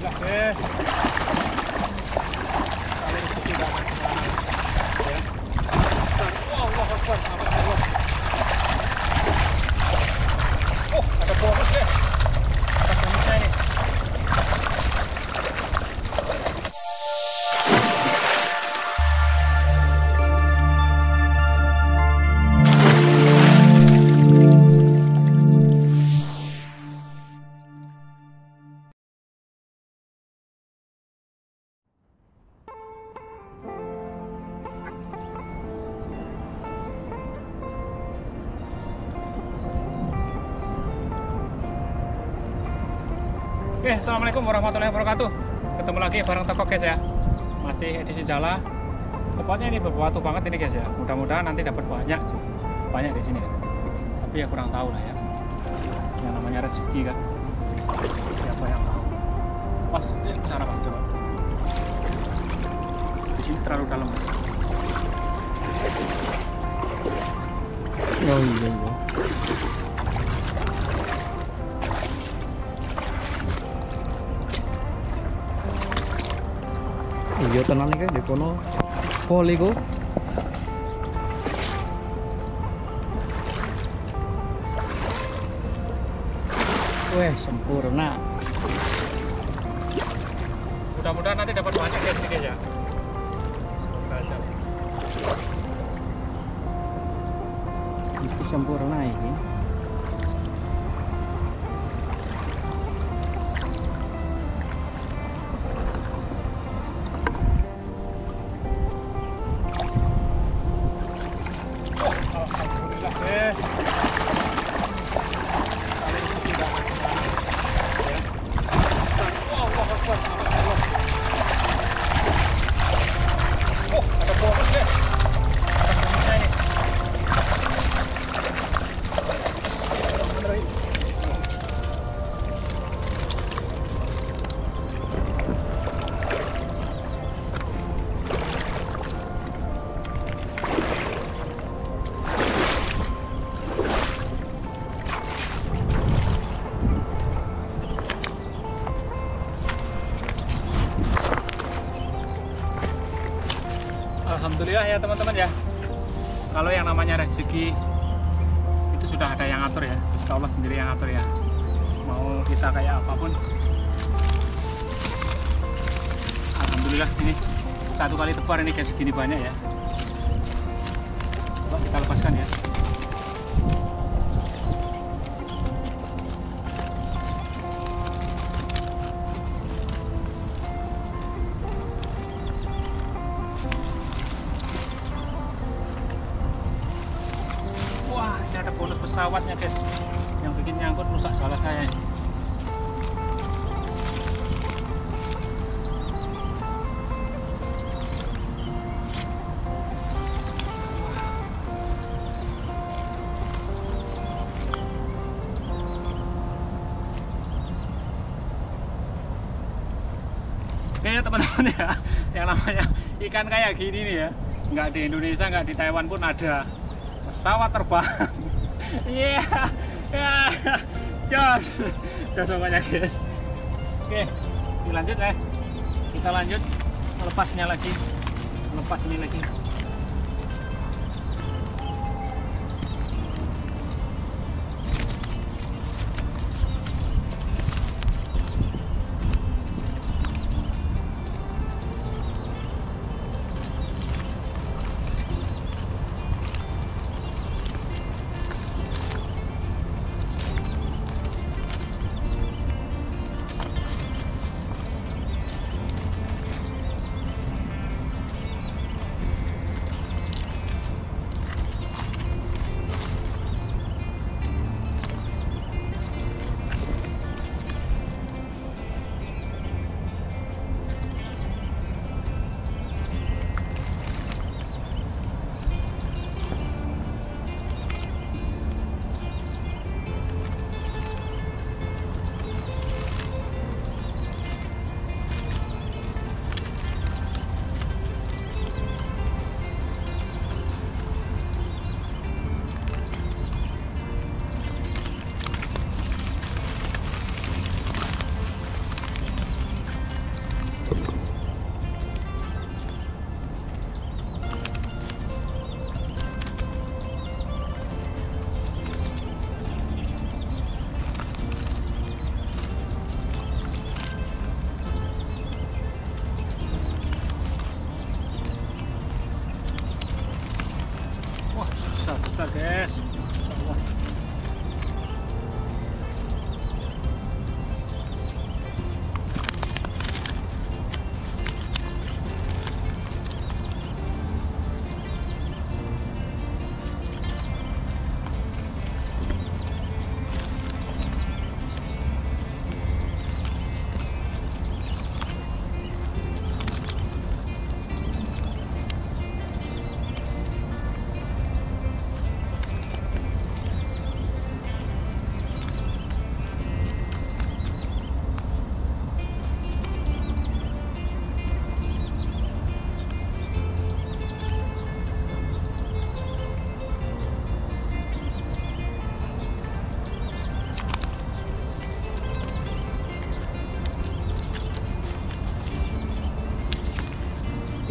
Alhamdulillah guys. Kali rezeki gak akan kemana ya. Allah Akbar, Allah. Oh, ada bonus guys. Ada bonusnya ini. Oke, assalamualaikum warahmatullahi wabarakatuh. Ketemu lagi bareng Toko guys ya. Masih edisi Jala. Spotnya ini berbatu banget ini guys ya. Mudah-mudahan nanti dapat banyak di sini ya. Tapi ya kurang tahu lah ya. Yang namanya rezeki kan. Siapa yang tahu? Pas, ya ke sana pas coba. Di sini terlalu dalam mas. Oh iya. Iya tenan iki di kono poli ku. Weh, sempurna. Mudah-mudahan nanti dapat banyak guys ini guys ya. Semoga aja. Iki sempurna iki. Alhamdulillah guys. Kali rezeki gak akan kemana ya. Allah Akbar, Allah. Oh, ada bonus guys. Ada bonusnya ini. Alhamdulillah ya teman-teman ya. Kalau yang namanya rezeki itu sudah ada yang ngatur ya. Allah sendiri yang ngatur ya. Mau kita kayak apapun. Alhamdulillah ini satu kali tebar ini kayak segini banyak ya. Coba kita lepaskan ya. Wah, ini ada bonus pesawatnya guys, yang bikin nyangkut rusak jala saya. Oke ya teman-teman ya, yang namanya ikan kayak gini nih ya, nggak di Indonesia, nggak di Taiwan pun ada. Pesawat terbang. Iya, jos pokoknya guys. Oke, dilanjut ya. Kita lanjut melepasnya lagi, melepas ini lagi.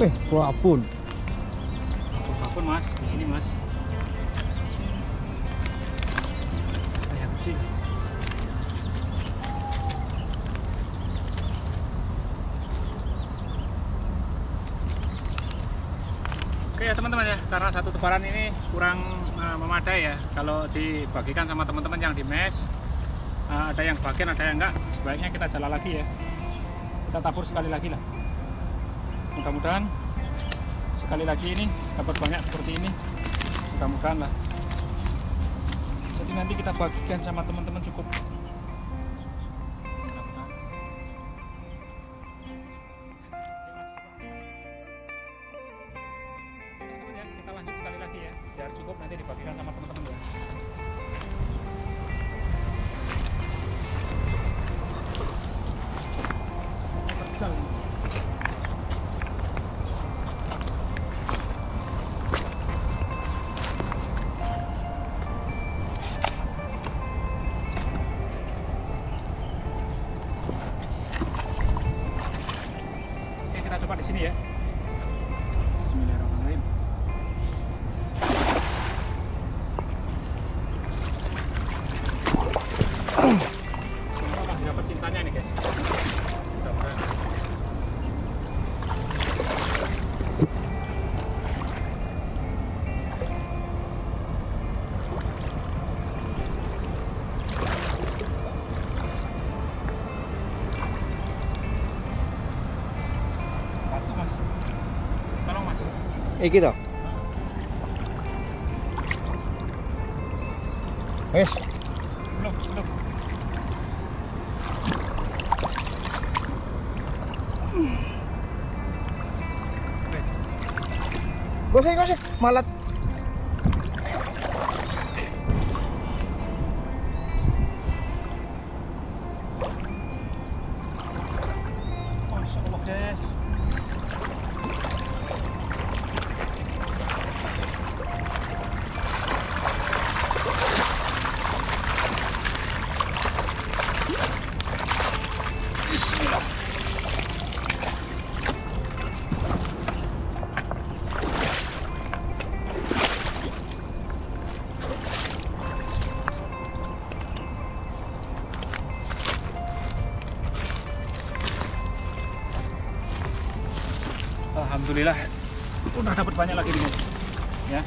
Babon. Babon mas, di sini mas. Yang kecil. Oke ya teman-teman ya, karena satu tebaran ini kurang memadai ya. Kalau dibagikan sama teman-teman yang di mes, ada yang bagian, ada yang enggak, sebaiknya kita jala lagi ya. Kita tabur sekali lagi lah. Mudah-mudahan sekali lagi ini dapat banyak seperti ini. Mudah-mudahan lah. Jadi nanti kita bagikan sama teman-teman cukup. Kita lanjut sekali lagi ya, biar cukup nanti dibagikan sama teman-teman ya. Oke, kita coba di sini ya. Bismillahirrahmanirrahim. Semoga masih dapat cintanya nih guys. Mudah-mudahan. Satu mas. Tolong mas. Kita. Wes. Belum. Gosek, malat. Masya Allah guys. Bismillah. Alhamdulillah udah dapat banyak lagi nih ya.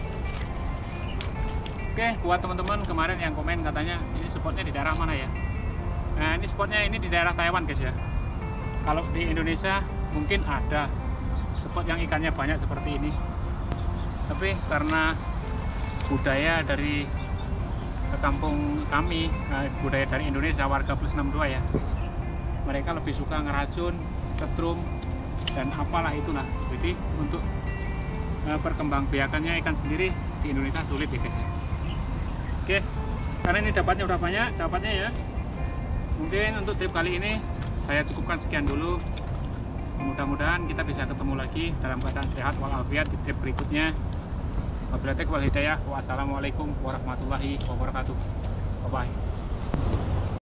Oke, buat teman-teman kemarin yang komen katanya ini spotnya di daerah mana ya. Nah ini spotnya ini di daerah Taiwan guys ya. Kalau di Indonesia mungkin ada spot yang ikannya banyak seperti ini, tapi karena budaya dari kampung kami, budaya dari Indonesia, warga plus 62 ya, mereka lebih suka ngeracun, setrum dan apalah itulah. Jadi untuk perkembangbiakannya ikan sendiri di Indonesia sulit ya guys ya. Oke, karena ini dapatnya ya. Mungkin untuk trip kali ini saya cukupkan sekian dulu. Mudah-mudahan kita bisa ketemu lagi dalam keadaan sehat walafiat di trip berikutnya. Wabillahi taufiq wal hidayah. Wassalamualaikum warahmatullahi wabarakatuh. Bye bye.